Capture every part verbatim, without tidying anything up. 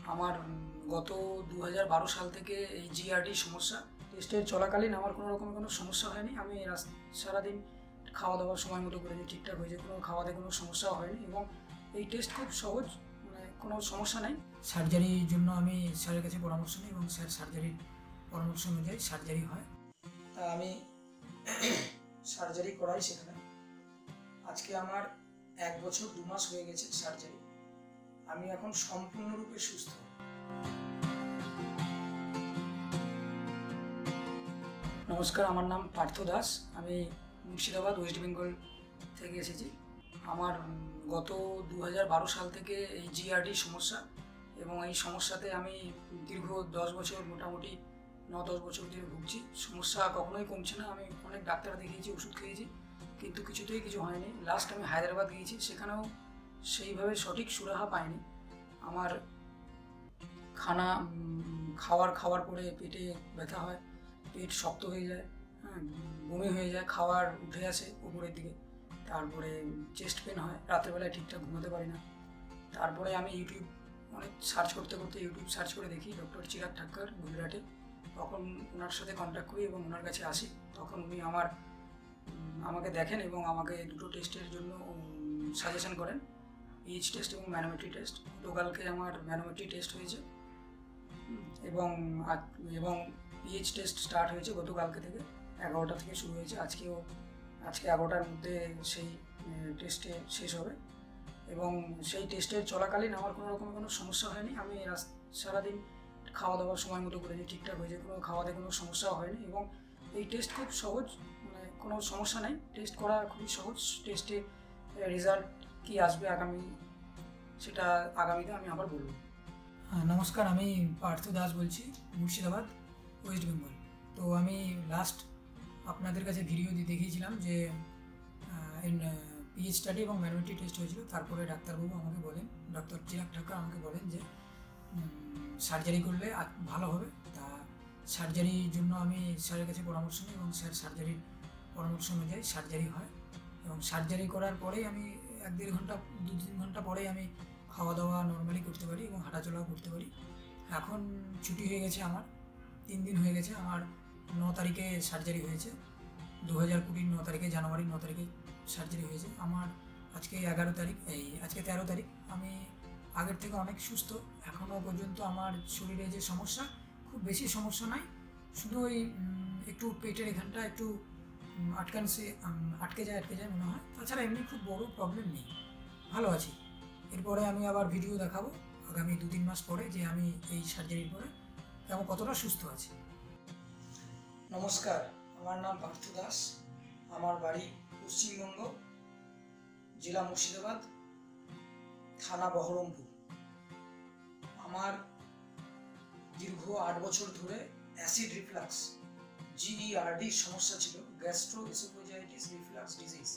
আমার গত দু হাজার বারো সাল থেকে এই জিআরডি সমস্যা। টেস্টের চলাকালীন আমার কোনো রকম কোনো সমস্যা হয়নি। আমি রাস- সারাদিন খাওয়া দাওয়া সময় মতো করেছি, ঠিকঠাক হয়েছে, কোনো খাওয়াতে কোনো সমস্যাও হয়নি এবং এই টেস্ট খুব সহজ, মানে কোনো সমস্যা নেই। সার্জারির জন্য আমি স্যারের কাছে পরামর্শ নিই এবং স্যার সার্জারির পরামর্শ অনুযায়ী সার্জারি হয়। তা আমি সার্জারি করাই সেখানে। আজকে আমার এক বছর দু মাস হয়ে গেছে সার্জারি। আমি এখন সম্পূর্ণরূপে সুস্থ। নমস্কার, আমার নাম পার্থ দাস। আমি মুর্শিদাবাদ, ওয়েস্ট বেঙ্গল থেকে এসেছি। আমার গত দু হাজার বারো সাল থেকে এই জিআরডি সমস্যা এবং এই সমস্যাতে আমি দীর্ঘ দশ বছর মোটামুটি ন দশ বছর ধরে ভুগছি। সমস্যা কখনোই কমছে না। আমি অনেক ডাক্তার দেখিয়েছি, ওষুধ খেয়েছি, কিন্তু কিছুতেই কিছু হয়নি। লাস্ট আমি হায়দ্রাবাদ গিয়েছি, সেখানেও সেইভাবে সঠিক সুরাহা পাইনি। আমার খানা খাওয়ার খাওয়ার পরে পেটে ব্যথা হয়, পেট শক্ত হয়ে যায়, হ্যাঁ, বমি হয়ে যায়, খাওয়ার উঠে আসে উপরের দিকে। তারপরে চেস্ট পেন হয়, রাত্রেবেলায় ঠিকঠাক ঘুমাতে পারি না। তারপরে আমি ইউটিউব অনেক সার্চ করতে করতে ইউটিউব সার্চ করে দেখি ডক্টর চিরাগ ঠাক্কর গুজরাটে। তখন ওনার সাথে কন্ট্যাক্ট করি এবং ওনার কাছে আসি। তখন উনি আমার আমাকে দেখেন এবং আমাকে দুটো টেস্টের জন্য সাজেশন করেন, পিএইচ টেস্ট এবং ম্যানোমেট্রি টেস্ট। গতকালকে আমার ম্যানোমেট্রি টেস্ট হয়েছে এবং এবং পিএইচ টেস্ট স্টার্ট হয়েছে গতকালকে থেকে, এগারোটা থেকে শুরু হয়েছে। আজকেও আজকে এগারোটার মধ্যে সেই টেস্টে শেষ হবে এবং সেই টেস্টের চলাকালীন আমার কোনো রকম কোনো সমস্যা হয়নি। আমি সারাদিন খাওয়া দাওয়া সময় মতো করেছি, ঠিকঠাক হয়েছে, কোনো খাওয়াতে কোনো সমস্যাও হয়নি এবং এই টেস্ট খুব সহজ, মানে কোনো সমস্যা নেই। টেস্ট করা খুবই সহজ। টেস্টে রেজাল্ট কী আসবে আগামী, সেটা আগামীতে আমি আবার বলবো। নমস্কার, আমি পার্থ দাস বলছি, মুর্শিদাবাদ, ওয়েস্ট বেঙ্গল। তো আমি লাস্ট আপনাদের কাছে ভিডিও দিয়ে দেখিয়েছিলাম যে পিএইচ স্টাডি এবং ম্যানোমেট্রি টেস্ট হয়েছিল। তারপরে ডাক্তারবাবু আমাকে বলেন, ডক্টর চিরাগ ঠাক্কর আমাকে বলেন যে সার্জারি করলে ভালো হবে। তা সার্জারির জন্য আমি স্যারের কাছে পরামর্শ নিই এবং স্যার সার্জারির পরামর্শ অনুযায়ী সার্জারি হয় এবং সার্জারি করার পরেই আমি এক দেড় ঘন্টা দু তিন ঘন্টা পরেই আমি খাওয়া দাওয়া নর্মালি করতে পারি এবং হাঁটাচলাও করতে পারি। এখন ছুটি হয়ে গেছে, আমার তিন দিন হয়ে গেছে। আমার ন তারিখে সার্জারি হয়েছে, দু হাজার কুড়ির ন তারিখে, জানুয়ারির ন তারিখে সার্জারি হয়েছে। আমার আজকে এগারো তারিখ, এই আজকে তেরো তারিখ। আমি আগের থেকে অনেক সুস্থ। এখনও পর্যন্ত আমার শরীরে যে সমস্যা, খুব বেশি সমস্যা নাই, শুধু ওই একটু পেটের এখানটা একটু আটকানছে, আটকে যায় আটকে যায় মনে হয়। তাছাড়া এমনি খুব বড় প্রবলেম নেই, ভালো আছি। এরপরে আমি আবার ভিডিও দেখাবো আগামী দু তিন মাস পরে যে আমি এই সার্জারির পরে কেমন কতটা সুস্থ আছি। নমস্কার, আমার নাম পার্থ দাস। আমার বাড়ি পশ্চিমবঙ্গ, জেলা মুর্শিদাবাদ, থানা বহরমপুর। আমার দীর্ঘ আট বছর ধরে অ্যাসিড রিফ্লাক্স, জিইআরডি সমস্যা ছিল, gastro oesophagitis reflux disease.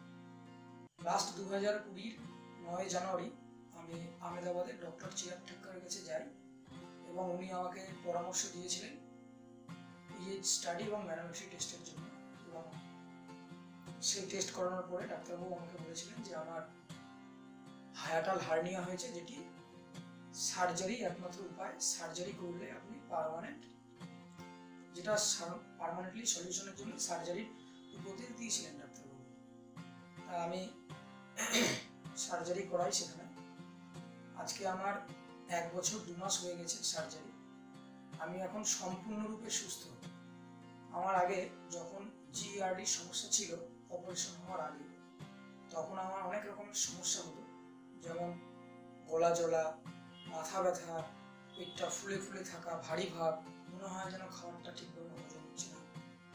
Last দু হাজার কুড়ির নয় জানুয়ারি আমি আহমেদাবাদে ডক্টর চিরাগ ঠাক্করের কাছে যাই এবং উনি আমাকে পরামর্শ দিয়েছিলেন পিএইচ স্টাডি এবং ম্যানোমেট্রি টেস্টের জন্য। এবং সেই টেস্ট করানোর পরে ডাক্তারবাবু আমাকে বলেছিলেন যে আমার হায়াটাল হার্নিয়া হয়েছে, যেটি সার্জারি একমাত্র উপায়। সার্জারি করলে আপনি পার্মানেন্ট, যেটা পার্মানেন্টলি সলিউশনের জন্য সার্জারির উপদেশ দিয়েছিলেন ডাক্তারবাবু। তা আমি সার্জারি করাই সেখানে। আজকে আমার এক বছর দু মাস হয়ে গেছে সার্জারি। আমি এখন সম্পূর্ণরূপে সুস্থ। আমার আগে যখন জিইআরডি সমস্যা ছিল, অপারেশন হওয়ার আগে, তখন আমার অনেক রকমের সমস্যা হতো, যেমন গলা জ্বলা, মাথা ব্যথা, পেটটা ফুলে ফুলে থাকা, ভারী ভাব, মনে হয় যেন খাবারটা ঠিকভাবে হজম হচ্ছে না।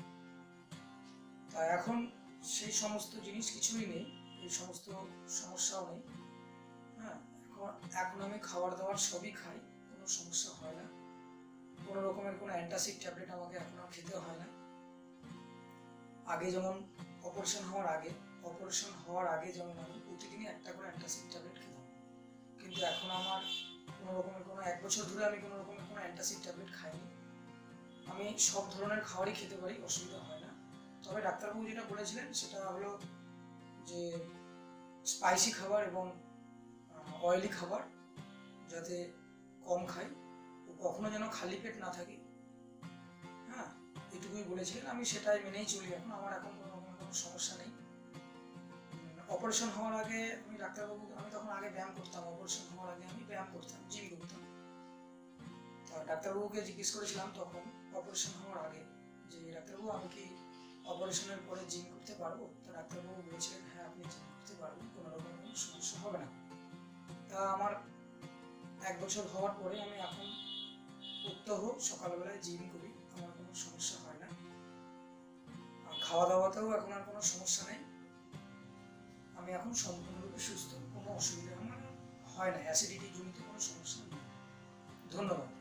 তা এখন সেই সমস্ত জিনিস কিছুই নেই, এই সমস্ত সমস্যাও নেই। হ্যাঁ, এখন এখন আমি খাবার দাবার সবই খাই, কোনো সমস্যা হয় না। কোনো রকমের কোনো অ্যান্টাসিড ট্যাবলেট আমাকে এখন আর খেতে হয় না। আগে যেমন অপারেশন হওয়ার আগে অপারেশন হওয়ার আগে যেমন আমি প্রতিদিনই একটা করে অ্যান্টাসিড ট্যাবলেট খেতাম, কিন্তু এখন আমার কোনো রকমের কোনো এক বছর ধরে আমি কোনো রকমের কোনো অ্যান্টাসিড ট্যাবলেট খাইনি। আমি সব ধরনের খাবারই খেতে পারি, অসুবিধা হয় না। তবে ডাক্তারবাবু যেটা বলেছিলেন সেটা হলো যে স্পাইসি খাবার এবং অয়েলি খাবার যাতে কম খাই ও কখনো যেন খালি পেট না থাকি। হ্যাঁ, এটুকুই বলেছিলেন, আমি সেটাই মেনেই চলি এখন। আমার এখন কোনো রকম কোনো সমস্যা নেই। অপারেশন হওয়ার আগে আমি ডাক্তারবাবু, আমি তখন আগে ব্যায়াম করতাম, অপারেশন হওয়ার আগে আমি ব্যায়াম করতাম, জিম করতাম। তা ডাক্তারবাবুকে জিজ্ঞেস করেছিলাম তখন অপারেশন হওয়ার আগে যে ডাক্তারবাবু আমি কি অপারেশনের পরে জিম করতে পারবো? তা ডাক্তারবাবু বলেছিলেন হ্যাঁ আপনি জিম করতে পারবেন, কোনো রকম কোনো সমস্যা হবে না। তা আমার এক বছর হওয়ার পরে আমি এখন প্রত্যহ সকালবেলায় জিম করি, আমার কোনো সমস্যা হয় না। আর খাওয়া দাওয়াতেও এখন আর কোনো সমস্যা নেই, আমি এখন সম্পূর্ণরূপে সুস্থ, কোনো অসুবিধা আমার হয় না, অ্যাসিডিটি জনিত কোনো সমস্যা নেই। ধন্যবাদ।